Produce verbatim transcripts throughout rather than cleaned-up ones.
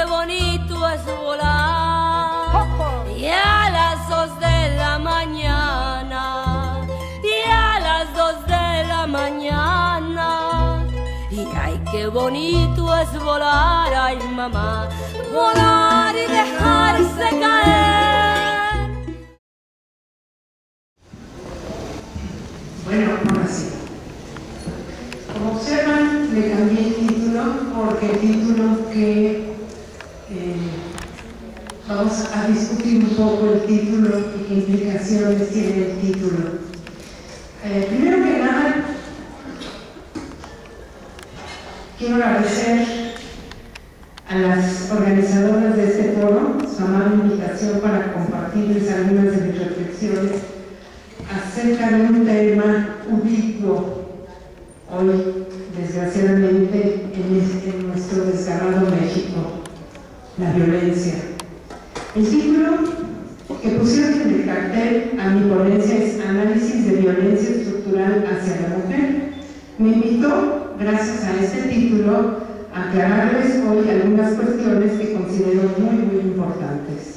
bonito es volar, y a las dos de la mañana, y a las dos de la mañana, y ay, qué bonito es volar, ay mamá, volar y dejarse caer. Bueno, ahora sí. Como observan, le cambié el título porque el título que eh, vamos a discutir un poco el título y qué implicaciones tiene el título. Eh, primero que nada, quiero agradecer a las organizadoras de este foro su amable invitación para compartirles algunas de mis reflexiones acerca de un tema ubicuo hoy, desgraciadamente, en, este, en nuestro desgarrado México, la violencia. El título que pusieron en el cartel a mi ponencia es Análisis de violencia estructural hacia la mujer. Me invitó, gracias a este título, a aclararles hoy algunas cuestiones que considero muy, muy importantes.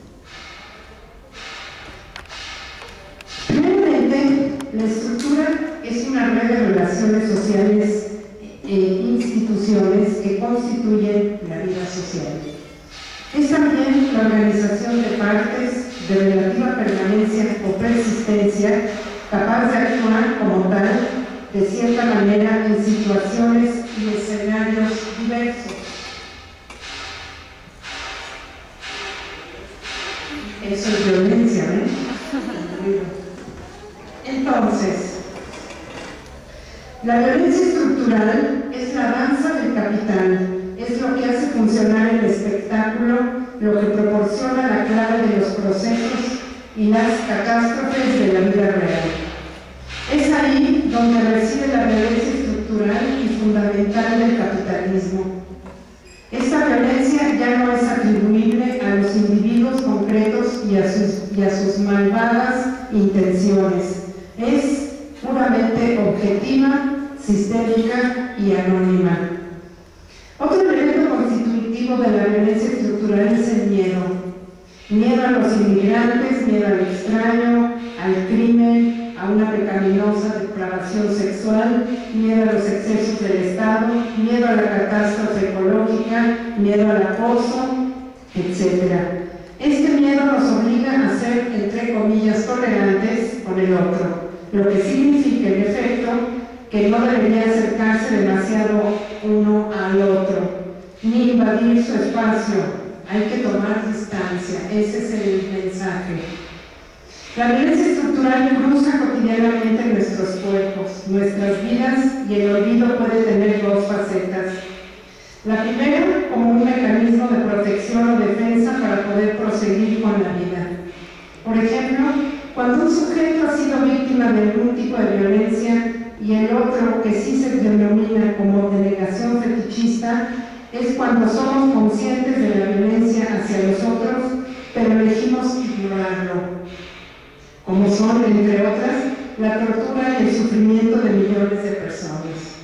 La estructura es una red de relaciones sociales e instituciones que constituyen la vida social. Es también la organización de partes de relativa permanencia o persistencia capaz de actuar como tal, de cierta manera, en situaciones y escenarios diversos. Eso es violencia, ¿eh? Entonces, la violencia estructural es la danza del capital, es lo que hace funcionar el espectáculo, lo que proporciona la clave de los procesos y las catástrofes de la vida real. Es ahí donde reside la violencia estructural y fundamental del capitalismo. Esta violencia ya no es atribuible a los individuos concretos y a sus, y a sus malvadas intenciones. Es puramente objetiva, sistémica y anónima. Otro elemento constitutivo de la violencia estructural es el miedo. Miedo a los inmigrantes, miedo al extraño, al crimen, a una pecaminosa depravación sexual, miedo a los excesos del Estado, miedo a la catástrofe ecológica, miedo al acoso, etcétera. Este miedo nos obliga a ser, entre comillas, tolerantes con el otro, lo que significa, en efecto, que no debería acercarse demasiado uno al otro, ni invadir su espacio. Hay que tomar distancia, ese es el mensaje. La violencia estructural cruza cotidianamente nuestros cuerpos, nuestras vidas, y el olvido puede tener dos facetas. La primera, como un mecanismo de protección o defensa para poder proseguir con la vida. Por ejemplo, cuando un sujeto ha sido víctima de algún tipo de violencia y el otro, que sí se denomina como denegación fetichista, es cuando somos conscientes de la violencia hacia los otros, pero elegimos ignorarlo, como son, entre otras, la tortura y el sufrimiento de millones de personas.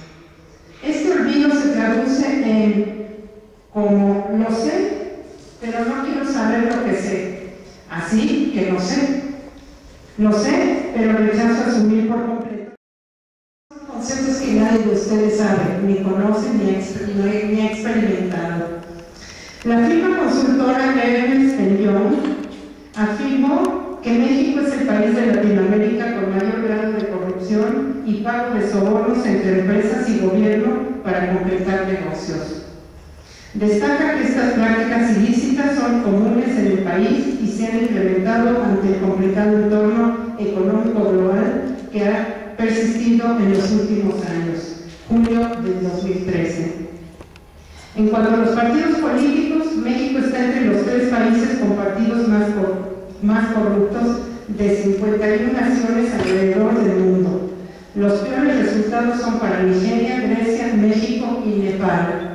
Este olvido se traduce en como lo sé, pero no quiero saber lo que sé, así que no sé. Lo sé, pero rechazo asumir por completo. Son conceptos que nadie de ustedes sabe, ni conoce, ni, exper ni ha experimentado. La firma consultora Ernst and Young afirmó que México es el país de Latinoamérica con mayor grado de corrupción y pago de sobornos entre empresas y gobierno para concretar negocios. Destaca que estas prácticas ilícitas son comunes en el país y se han incrementado ante el complicado entorno económico global que ha persistido en los últimos años, junio del dos mil trece. En cuanto a los partidos políticos, México está entre los tres países con partidos más, cor más corruptos de cincuenta y una naciones alrededor del mundo. Los peores resultados son para Nigeria, Grecia, México y Nepal.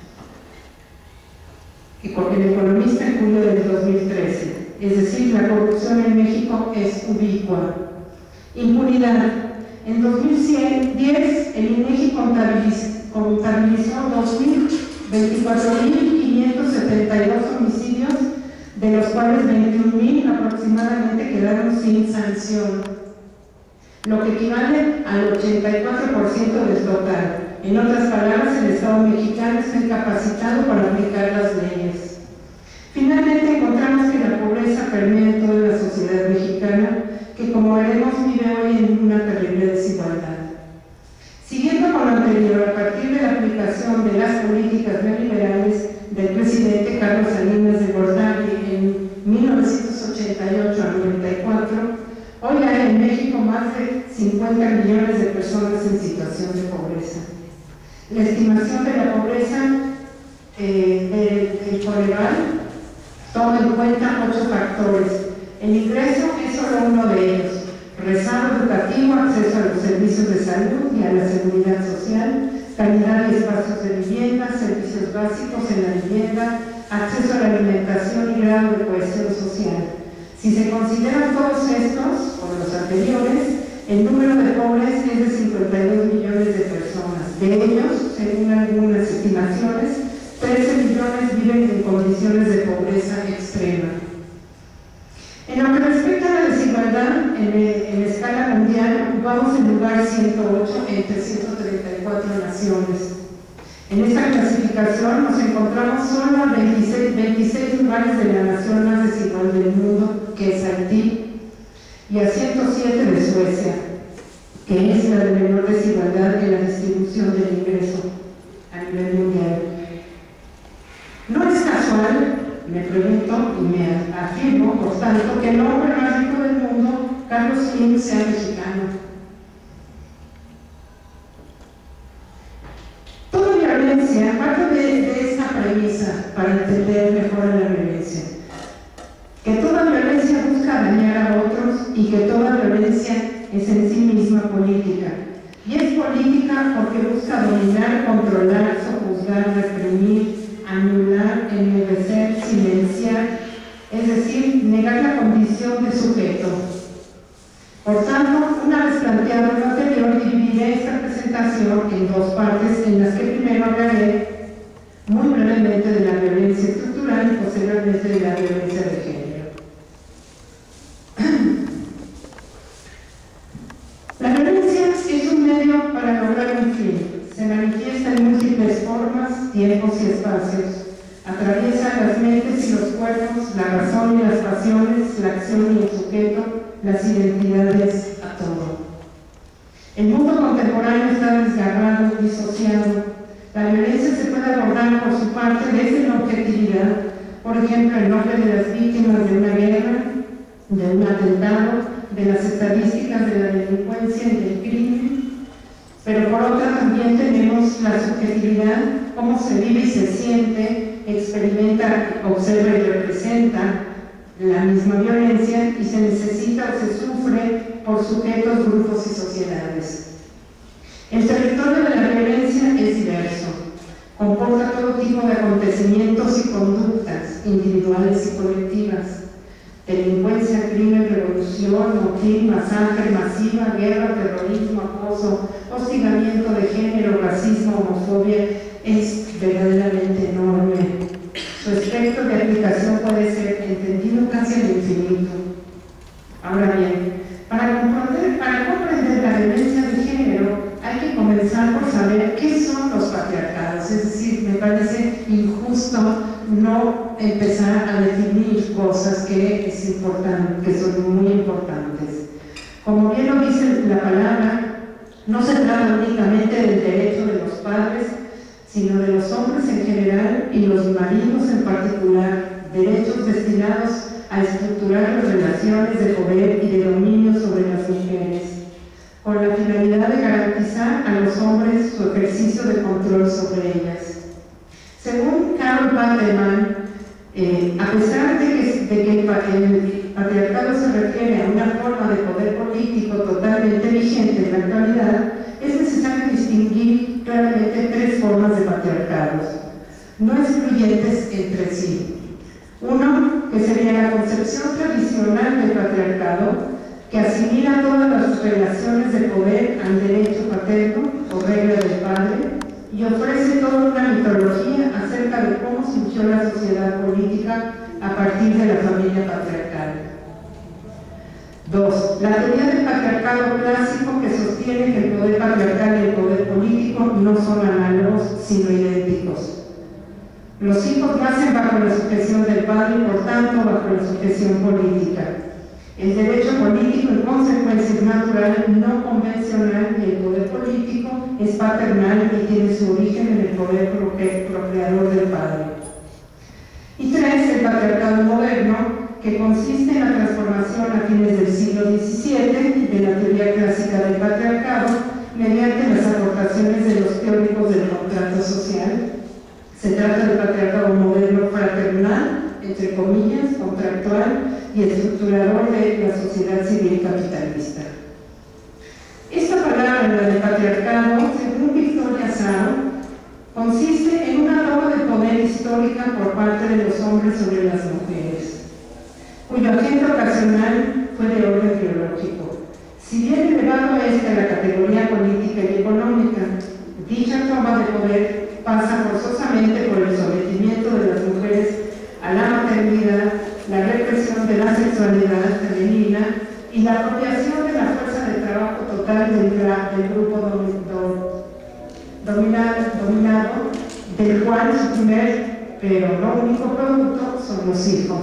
Y con el Economista en julio del dos mil trece. Es decir, la corrupción en México es ubicua. Impunidad. En dos mil diez, el INEGI contabilizó dos mil veinticuatro mil quinientos setenta y dos homicidios, de los cuales veintiún mil aproximadamente quedaron sin sanción, lo que equivale al ochenta y cuatro por ciento del total. En otras palabras, el Estado mexicano está incapacitado para aplicar las leyes. Finalmente, encontramos que la pobreza permea en toda la sociedad mexicana, que como veremos vive hoy en una terrible desigualdad. Siguiendo con lo anterior, a partir de la aplicación de las políticas neoliberales del presidente Carlos Salinas de Gortari en mil novecientos ochenta y ocho a noventa y cuatro, hoy hay en México más de cincuenta millones de personas en situación de pobreza. La estimación de la pobreza eh, del Coneval toma en cuenta ocho factores. El ingreso es solo uno de ellos: rezago educativo, acceso a los servicios de salud y a la seguridad social, calidad de espacios de vivienda, servicios básicos en la vivienda, acceso a la alimentación y grado de cohesión social. Si se consideran todos estos, o los anteriores, el número de pobres es de cincuenta y dos millones de personas. De ellos, según algunas estimaciones, trece millones viven en condiciones de pobreza extrema. En lo que respecta a la desigualdad, en, en escala mundial, ocupamos el lugar ciento ocho entre ciento treinta y cuatro naciones. En esta clasificación nos encontramos solo a veintiséis, veintiséis lugares de la nación más desigual del mundo, que es Haití, y a ciento siete de Suecia, que es la de menor desigualdad en la distribución del ingreso a nivel mundial. No es casual, me pregunto y me afirmo, por tanto, que el hombre más rico del mundo, Carlos Slim, sea mexicano. Toda violencia, parte de, de esta premisa para entender mejor la violencia, que toda violencia busca dañar a otros y que toda violencia es en sí misma política. Y es política porque busca dominar, controlar, sojuzgar, reprimir, anular, enmudecer, silenciar, es decir, negar la condición de sujeto. Por tanto, una vez planteado lo anterior, dividiré esta presentación en dos partes, en las que primero hablaré muy brevemente de la violencia estructural y posteriormente de la violencia de género. La violencia es un medio para lograr un fin. Se manifiesta en múltiples formas, tiempos y espacios. Atraviesa las mentes y los cuerpos, la razón y las pasiones, la acción y el sujeto, las identidades, a todo. El mundo contemporáneo está desgarrado, disociado. La violencia se puede abordar por su parte desde la objetividad, por ejemplo, el nombre de las víctimas de una guerra, de un atentado, de las estadísticas de la delincuencia y del crimen, pero por otra también tenemos la subjetividad, cómo se vive y se siente, experimenta, observa y representa la misma violencia y se necesita o se sufre por sujetos, grupos y sociedades. El territorio de la violencia es diverso, comporta todo tipo de acontecimientos y conductas individuales y colectivas: delincuencia, crimen, revolución, motín, masacre masiva, guerra, terrorismo, acoso, hostigamiento de género, racismo, homofobia. Es verdaderamente enorme. Su espectro de aplicación puede ser entendido casi al infinito. Ahora bien, para comprender, para comprender la violencia de género, hay que comenzar por saber qué son los patriarcados. Es decir, me parece injusto no empezar a definir cosas que, es importante, que son muy importantes. Como bien lo dice la palabra, no se trata únicamente del derecho de los padres, sino de los hombres en general y los maridos en particular, derechos destinados a estructurar las relaciones de poder y de dominio sobre las mujeres, con la finalidad de garantizar a los hombres su ejercicio de control sobre ellas. Según Carol Bateman, eh, a pesar de que, de que el, el patriarcado se refiere a una forma de poder político totalmente vigente en la actualidad, es necesario distinguir claramente tres formas de patriarcados, no excluyentes entre sí. Uno, que sería la concepción tradicional del patriarcado, que asimila todas las relaciones de poder al derecho paterno o regla del padre, y ofrece toda una mitología acerca de cómo surgió surgió la sociedad política a partir de la familia patriarcal. Dos, la teoría del patriarcado clásico que sostiene que el poder patriarcal y el poder político no son análogos, sino idénticos. Los hijos nacen bajo la sujeción del padre y, por tanto, bajo la sujeción política. El derecho político, en consecuencia, es natural, no convencional, y el poder político es paternal y tiene su origen en el poder procreador del padre. Y tres, el patriarcado moderno, que consiste en la transformación a fines del siglo diecisiete de la teoría clásica del patriarcado mediante las aportaciones de los teóricos del contrato social. Se trata del patriarcado moderno fraternal, entre comillas, contractual y estructurador de la sociedad civil capitalista. Esta palabra, la de patriarcado, según Victoria Sao, consiste en una toma de poder histórica por parte de los hombres sobre las mujeres, cuyo agente ocasional fue de orden biológico. Si bien elevado a esta la categoría política y económica, dicha toma de poder pasa forzosamente por el sometimiento de las mujeres a la maternidad, la represión de la sexualidad femenina y la apropiación de la fuerza de trabajo total del, del grupo domi, do, dominado, dominado, del cual su primer, pero no único producto, son los hijos.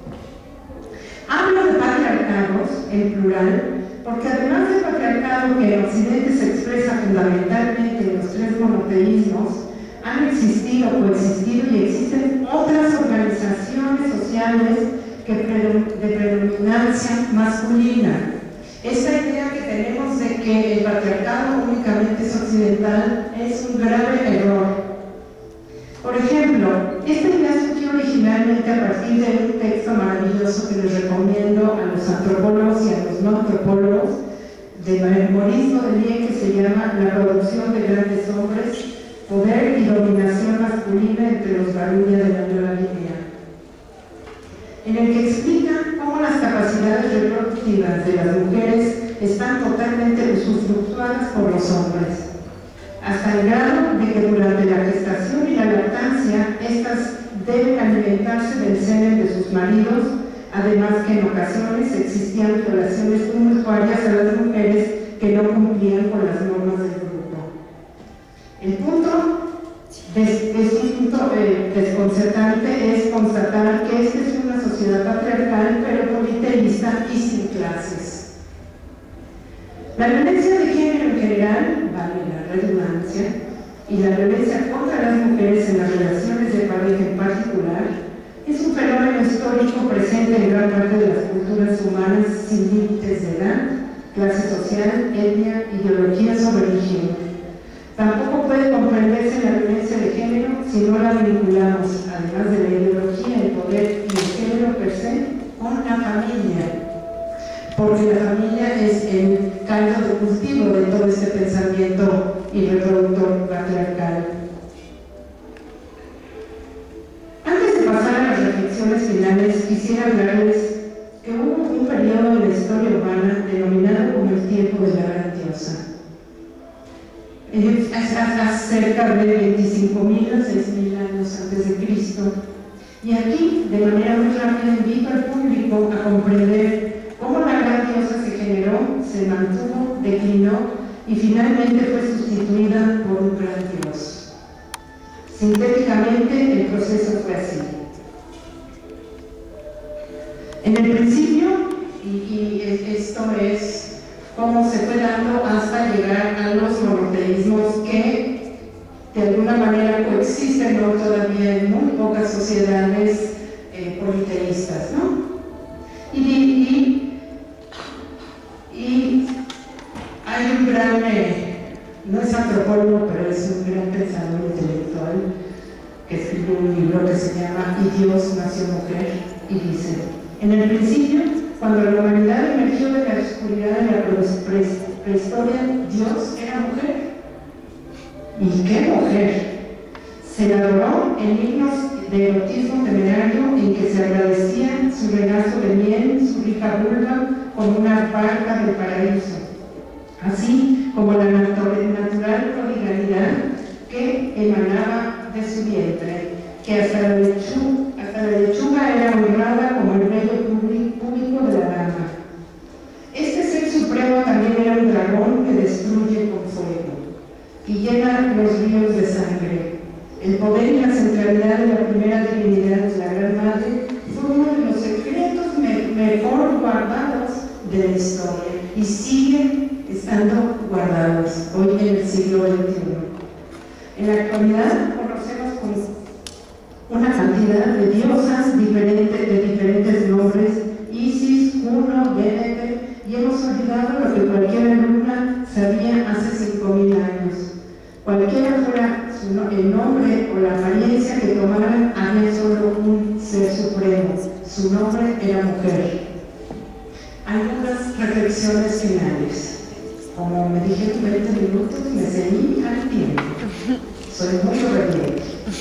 Hablo de patriarcados, en plural, porque además del patriarcado que en Occidente se expresa fundamentalmente en los tres monoteísmos, han existido, coexistido y existen otras organizaciones sociales que de predominancia masculina. Esta idea que tenemos de que el patriarcado únicamente es occidental es un grave error. Por ejemplo, esta idea surgió originalmente a partir de un texto maravilloso que les recomiendo a los antropólogos y a los no antropólogos de Maurice Godelier, que se llama La producción de grandes hombres, poder y dominación masculina entre los Baruña de la Nueva Guinea, en el que explica cómo las capacidades reproductivas de las mujeres están totalmente usufructuadas por los hombres, hasta el grado de que durante la gestación y la lactancia éstas deben alimentarse del semen de sus maridos, además que en ocasiones existían violaciones injuriosas a las mujeres que no cumplían con las normas del grupo. El punto des, es un punto eh, desconcertante es constatar que esta es una sociedad patriarcal pero politeísta y sin clases. La violencia de género en general, vale la redundancia, y la violencia contra las mujeres en las relaciones de pareja en particular, es un fenómeno histórico presente en gran parte de las culturas humanas sin límites de edad, clase social, etnia, ideologías o religión. Tampoco puede comprenderse la violencia de género si no la vinculamos, además de la ideología, el poder y el género per se, con la familia. Porque la familia es el caldo de cultivo de todo este pensamiento y reproductor patriarcal. Antes de pasar a las reflexiones finales, quisiera hablarles que hubo un periodo en la historia humana denominado como el tiempo de la Gran Diosa. Es hace cerca de veinticinco mil a seis mil años antes de Cristo. Y aquí, de manera muy rápida, invito al público a comprender cómo la Gran Diosa se generó, se mantuvo, declinó y finalmente fue sustituida por un gran Dios. Sintéticamente, el proceso fue así. En el principio, y, y esto es cómo se fue dando hasta llegar a los monoteísmos que de alguna manera coexisten, ¿no?, todavía en muy pocas sociedades eh, politeístas, ¿no? Y, y, y hay un gran, eh, no es antropólogo, pero es un gran pensador intelectual que escribió un libro que se llama Y Dios nació mujer, y dice: en el principio, cuando la humanidad emergió de la oscuridad de la prehistoria, Dios era mujer. ¿Y qué mujer? Se la adoró en himnos de erotismo temerario en que se agradecían su regazo de miel, su rica vulva, como una barca del paraíso, así como la natural prodigalidad que emanaba de su vientre, que hasta la lechuga, hasta la lechuga era honrada como el vello público de la dama. Este ser supremo también era un dragón que destruye con fuego y llena los ríos de sangre. El poder y la centralidad de la primera divinidad de la Gran Madre fue uno de los secretos me mejor guardados de la historia y sigue estando guardados hoy en el siglo veintiuno. En la actualidad conocemos con una cantidad de diosas diferentes, de diferentes nombres: Isis, Juno, Demeter, y hemos olvidado lo que cualquier alumna sabía hace cinco mil años. Cualquiera fuera el nombre o la apariencia que tomaran, había solo un ser supremo. Su nombre era mujer. Algunas reflexiones finales. Como me dije veinte minutos, me ceñí al tiempo. Soy muy obediente.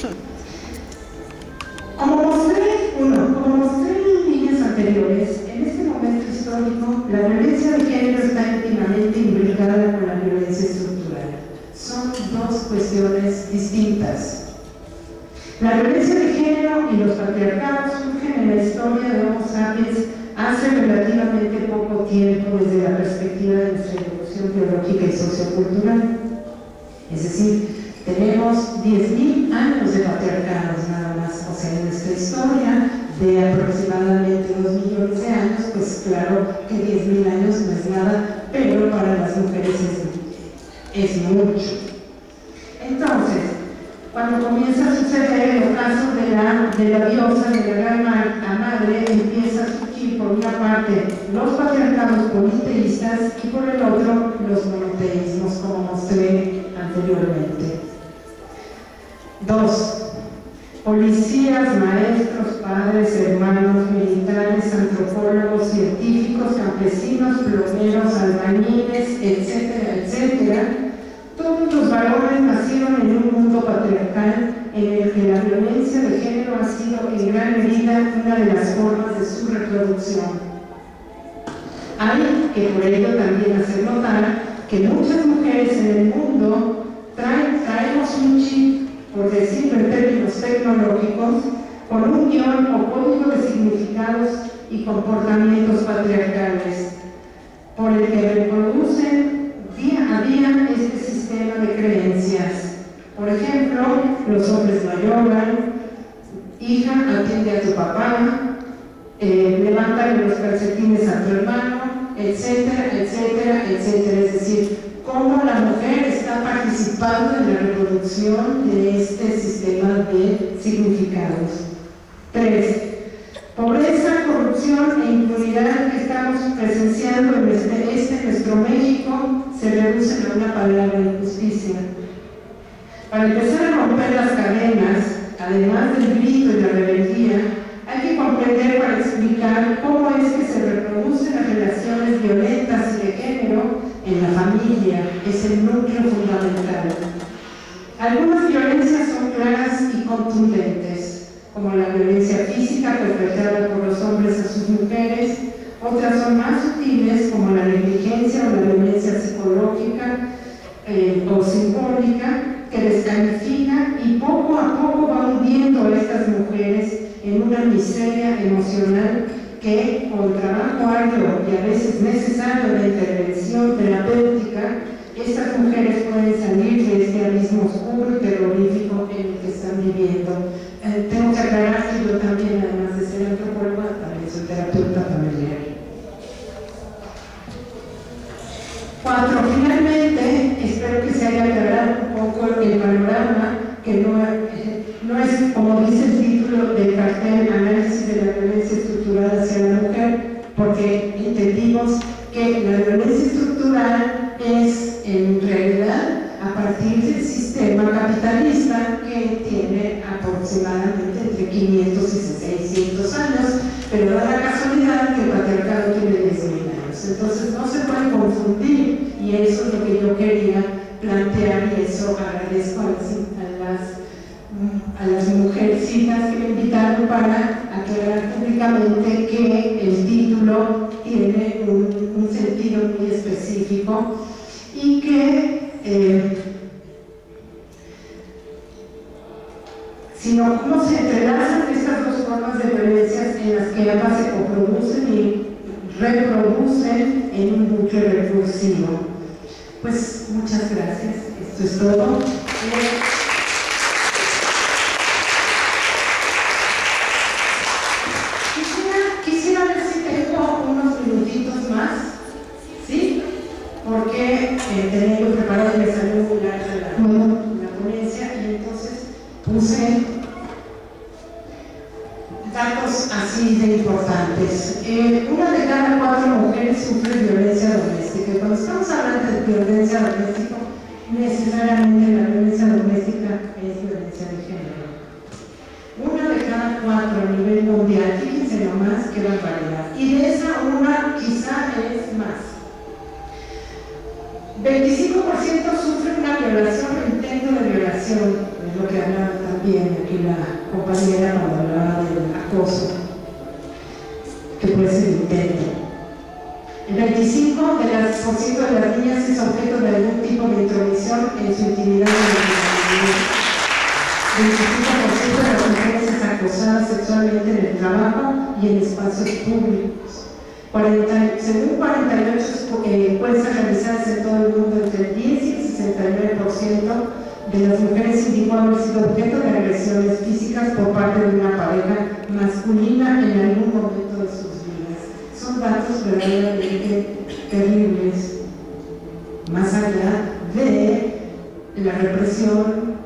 Como mostré, uno, como mostré en líneas anteriores, en este momento histórico, la violencia de género está íntimamente imbricada con la violencia estructural. Son dos cuestiones distintas. La violencia de género y los patriarcados surgen en la historia de Homo sapiens hace relativamente poco tiempo desde la perspectiva de nuestra evolución biológica y sociocultural. Es decir, tenemos diez mil años de patriarcados nada más. O sea, en nuestra historia de aproximadamente dos millones de años, pues claro que diez mil años no es nada, pero para las mujeres es, es mucho. Entonces, cuando comienza a suceder el ocaso de la, de la diosa, de la gran madre, empieza a surgir por una parte los patriarcados politeístas y por el otro los monoteísmos, como mostré anteriormente. Dos, policías, maestros, padres, hermanos, militares, antropólogos, científicos, campesinos, plomeros, albañiles, etcétera, etcétera. Todos los varones nacieron en un mundo patriarcal en el que la violencia de género ha sido en gran medida una de las formas de su reproducción. Hay que por ello también hacer notar que muchas mujeres en el mundo traen, traemos un chip, por decirlo en términos tecnológicos, con un guión o código de significados y comportamientos patriarcales, por el que reproducen día a día este sistema de creencias. Por ejemplo, los hombres no lloran, hija, atiende a tu papá, eh, levántale los calcetines a tu hermano, etcétera, etcétera, etcétera. Es decir, cómo la mujer está participando en la reproducción de este sistema de significados. Tres, pobreza, corrupción e impunidad que estamos presenciando en este, este nuestro México se reducen a una palabra: injusticia. Para empezar a romper las cadenas, además del grito y la rebeldía, hay que comprender para explicar cómo es que se reproducen las relaciones violentas y de género en la familia. Es el núcleo fundamental. Algunas violencias son claras y contundentes, como la violencia física perpetrada por los hombres a sus mujeres. Otras son más sutiles, como la negligencia o la violencia psicológica eh, o simbólica, que descalifica y poco a poco va hundiendo a estas mujeres en una miseria emocional que, con trabajo arduo y a veces necesario de intervención terapéutica, estas mujeres pueden salir de este abismo oscuro y terrorífico en el que están viviendo. Eh, tengo que aclarar que yo también, además de ser antropóloga, también soy terapeuta familiar. Cuatro, finalmente, espero que se haya aclarado un poco el panorama, que no, eh, no es, como dice el título del cartel, análisis de la violencia estructural hacia la mujer, porque entendimos que la violencia estructural es, en realidad, a partir del sistema capitalista que tiene aproximadamente entre quinientos y seiscientos años, pero da la casualidad que el patriarcado tiene diez mil años. Entonces no se puede confundir, y eso es lo que yo quería plantear, y eso agradezco a las, a las, a las mujercitas que me invitaron para aclarar públicamente que el título tiene un, un sentido muy específico y que eh, si sino cómo se entrelazan estas dos formas de violencias en las que ambas se coproducen y reproducen en un bucle recursivo. Pues muchas gracias, esto es todo. Quisiera, quisiera ver si tengo unos minutitos más, ¿sí? Porque eh, tenía yo preparado y me salió muy larga la, la ponencia, y entonces puse datos así de importantes. Eh, una de cada cuatro mujeres sufre violencia doméstica, y cuando estamos hablando de violencia doméstica, necesariamente la violencia doméstica es violencia de género. Una de cada cuatro a nivel mundial, fíjense nomás qué barbaridad, y de esa una quizá es más. veinticinco por ciento sufre una violación o intento de violación, es lo que hablaba también aquí la compañera cuando hablaba del acoso, que puede ser intento. El veinticinco por ciento de las niñas es objeto de algún tipo de intromisión en su intimidad y intimidad. El veinticinco por ciento de las mujeres es acosada sexualmente en el trabajo y en espacios públicos. cuarenta, según cuarenta y ocho encuestas realizadas en todo el mundo, entre el diez y el sesenta y nueve por ciento de las mujeres indicó haber sido objeto de agresiones físicas por parte de una pareja masculina en algún momento de sus vidas. Son datos verdaderamente terribles, más allá de la represión,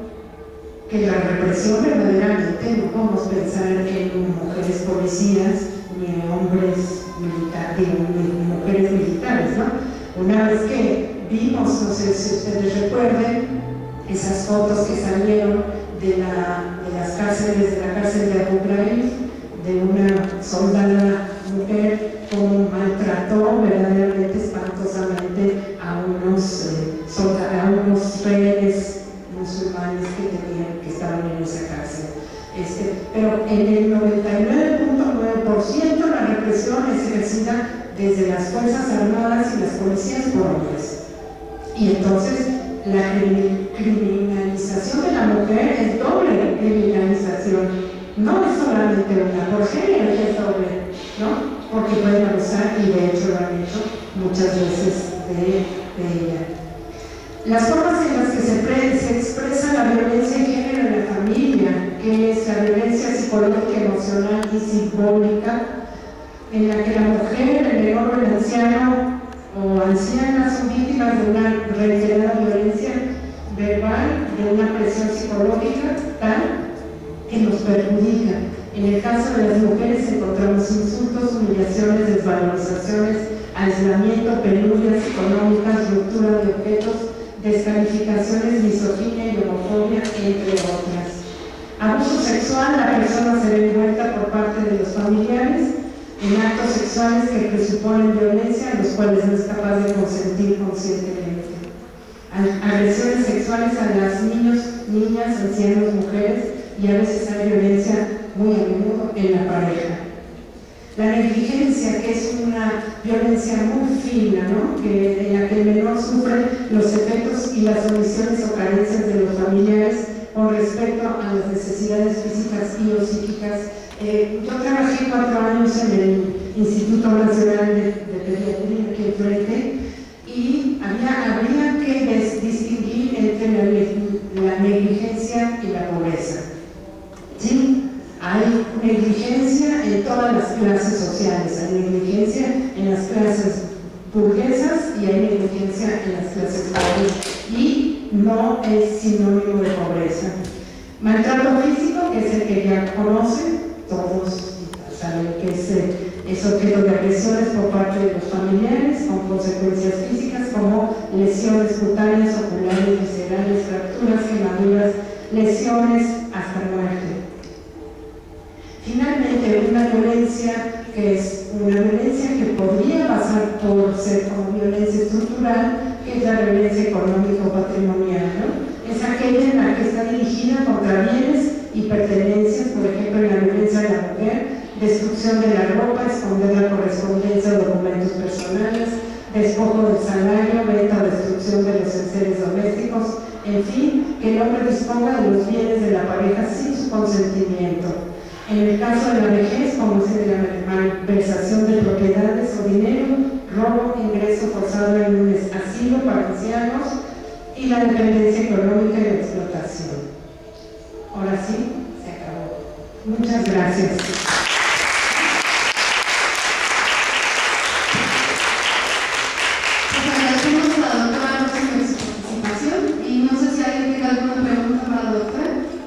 que la represión verdaderamente no podemos pensar en mujeres policías ni en hombres militares, ni mujeres militares, ¿no? Una vez que vimos, no sé si ustedes recuerden, esas fotos que salieron de, la, de las cárceles, de la cárcel de Abu Ghraib, de una soldada mujer, como maltrató verdaderamente espantosamente a unos, eh, soldados, a unos rehenes musulmanes que tenían, que estaban en esa cárcel. Este, pero en el noventa y nueve punto nueve por ciento la represión es ejercida desde las Fuerzas Armadas y las policías por hombres. Y entonces la criminalización de la mujer es doble criminalización. No es solamente una, por género es doble, ¿no? Porque pueden abusar, y de hecho lo han hecho muchas veces de, de ella. Las formas en las que se, pre, se expresa la violencia en género en la familia, que es la violencia psicológica, emocional y simbólica, en la que la mujer, el menor o el anciano o anciana son víctimas de una reiterada violencia verbal, de una presión psicológica tal que nos perjudica. En el caso de las mujeres encontramos insultos, humillaciones, desvalorizaciones, aislamiento, penurias económicas, ruptura de objetos, descalificaciones, misoginia y homofobia, entre otras. Abuso sexual, la persona se ve envuelta por parte de los familiares en actos sexuales que presuponen violencia, a los cuales no es capaz de consentir conscientemente. Agresiones sexuales a las niños, niñas, ancianos, mujeres, y a veces hay violencia muy a menudo en la pareja. La negligencia, que es una violencia muy fina, ¿no? Que, en la que el menor sufre los efectos y las omisiones o carencias de los familiares con respecto a las necesidades físicas y o psíquicas. Eh, yo trabajé cuatro años en el Instituto Nacional de, de Pediatría aquí enfrente, y había, habría que distinguir entre la, la negligencia y la pobreza. ¿Sí? Hay negligencia en todas las clases sociales, hay negligencia en las clases burguesas y hay negligencia en las clases pobres, y no es sinónimo de pobreza. Maltrato físico, que es el que ya conocen, todos saben que es, es objeto de agresiones por parte de los familiares, con consecuencias físicas como lesiones cutáneas, oculares, viscerales, fracturas, quemaduras, lesiones hasta muerte. Finalmente, una violencia que es una violencia que podría pasar por ser como violencia estructural, que es la violencia económica o patrimonial, ¿no? Es aquella en la que está dirigida contra bienes y pertenencias, por ejemplo, en la violencia de la mujer, destrucción de la ropa, esconder la correspondencia o documentos personales, despojo del salario, venta o destrucción de los enseres domésticos, en fin, que el hombre disponga de los bienes de la pareja sin su consentimiento. En el caso de la vejez, como se la malversación de propiedades o dinero, robo, ingreso forzado en un asilo para ancianos y la dependencia económica y la explotación. Ahora sí, se acabó. Muchas gracias. Agradecemos a la doctora Rosa por su participación y no sé si alguien tenga alguna pregunta para la doctora.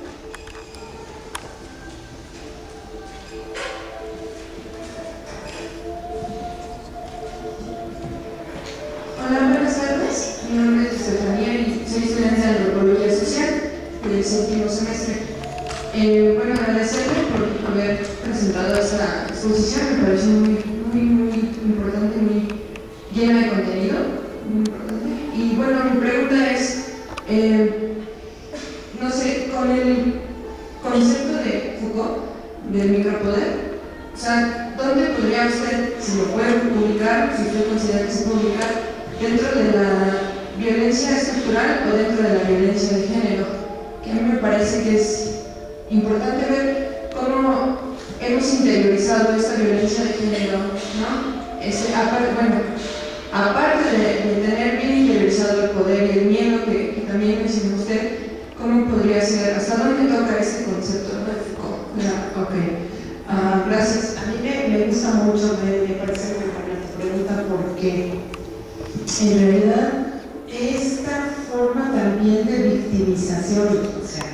Hola, buenas tardes. Mi nombre es Estefanía y soy estudiante de Antropología Social del séptimo semestre. Eh, bueno, agradecerle por haber presentado esta exposición, me pareció muy, muy, muy importante, muy llena de contenido, muy importante. Y bueno, mi pregunta es, eh, no sé, con el concepto de Foucault, del micropoder, o sea, ¿dónde podría usted, si lo puede publicar, si usted considera que se puede publicar, dentro de la violencia estructural o dentro de la violencia de género? Que a mí me parece que es importante ver cómo hemos interiorizado esta violencia de género, ¿no? Ese, aparte, bueno, aparte de, de tener bien interiorizado el poder y el miedo que, que también mencionó usted, ¿cómo podría ser? ¿Hasta dónde toca este concepto de Foucault? Ya, ok. Uh, gracias. A mí me, me gusta mucho, me, me parece muy buena tu pregunta porque en realidad esta forma también de victimización, o sea,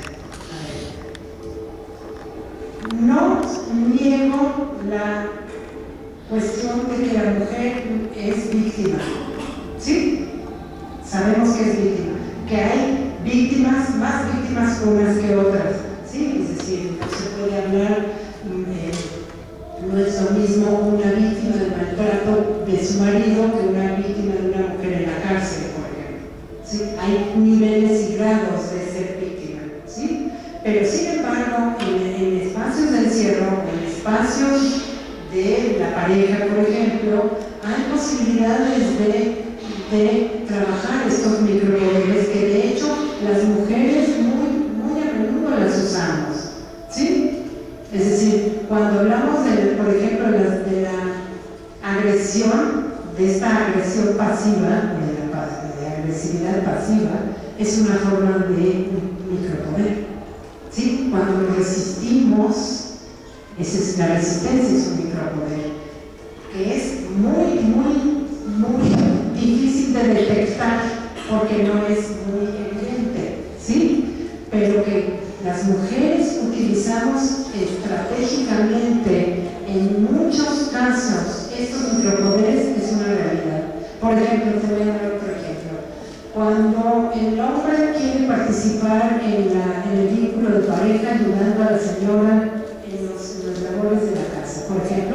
no niego la cuestión de que la mujer es víctima, ¿sí? Sabemos que es víctima, que hay víctimas, más víctimas unas que otras, ¿sí? Es decir, no se puede hablar, eh, no es lo mismo una víctima de maltrato de su marido que una víctima de una mujer en la cárcel, por ejemplo, ¿sí? Hay niveles y grados de ser víctima, ¿sí? Pero sin embargo, en, en espacios de encierro, en espacios de la pareja, por ejemplo, hay posibilidades de, de trabajar estos micropoderes que de hecho las mujeres muy, muy a menudo las usamos, ¿sí? Es decir, cuando hablamos, de, por ejemplo, de la, de la agresión, de esta agresión pasiva, de la de agresividad pasiva, es una forma de micropoder. ¿Sí? Cuando nos resistimos, esa es la resistencia, es un micropoder, que es muy, muy, muy difícil de detectar porque no es muy evidente, ¿sí? Pero que las mujeres utilizamos estratégicamente en muchos casos estos micropoderes, es una realidad. Por ejemplo, te voy a dar otro ejemplo. Cuando el hombre quiere participar en, la, en el vínculo de pareja, ayudando a la señora en los, en los labores de la casa, por ejemplo,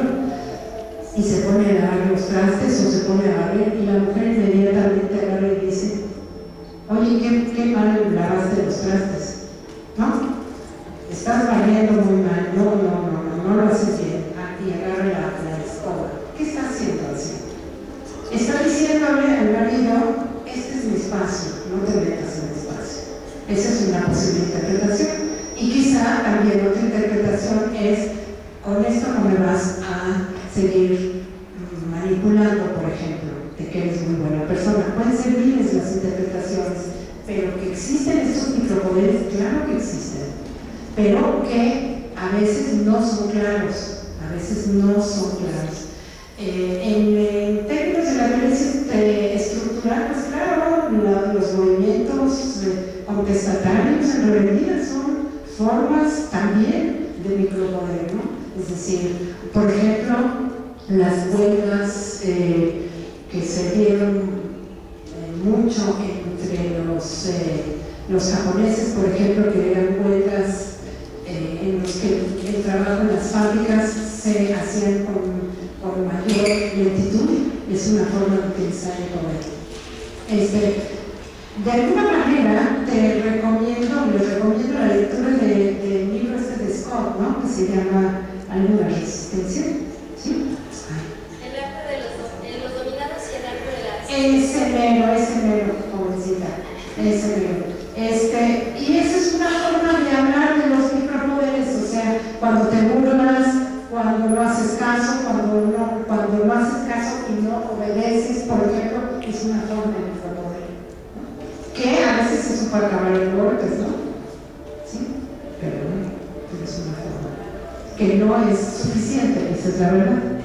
y se pone a lavar los trastes o se pone a barrer, y la mujer inmediatamente agarra y dice: oye, qué, qué mal lavaste los trastes, ¿no? Estás barriendo muy mal, no, no, no, no, no lo haces bien. Ah, y agarra la, la escoba. ¿Qué está haciendo así? Está diciéndole al marido: este es mi espacio, no te metas en mi espacio. Esa es una posible interpretación. Y quizá también otra interpretación es: con esto no me vas a seguir manipulando, por ejemplo, de que eres muy buena persona. Pueden ser miles las interpretaciones, pero que existen estos micropoderes, claro que existen, pero que a veces no son claros, a veces no son claros. Eh, en, en términos de la violencia eh, estructural, pues claro, la, los movimientos eh, contestatarios en rebeldía son formas también de micropoder, ¿no? Es decir, por ejemplo, las huelgas eh, que se dieron eh, mucho entre los, eh, los japoneses, por ejemplo, que eran huelgas eh, en los que el trabajo en las fábricas se hacían con con mayor lentitud, es una forma de utilizar el poder. Este, de alguna manera te recomiendo, les recomiendo la lectura del de, de libro este de Scott, ¿no? Que se llama Algo de la Resistencia, ¿sí? El arte de los, de los dominados y el arte de la resistencia. Ese mero, ese mero, jovencita, ese género. Este, y esa es una forma de hablar de los micropoderes, o sea, cuando te burlas, cuando no haces caso, cuando no, cuando no haces caso y no obedeces, por ejemplo, es una forma de micropoder, ¿no? Que a veces se puede acabar en golpes, ¿no? ¿Sí? Pero bueno, es una forma que no es suficiente, esa es la verdad.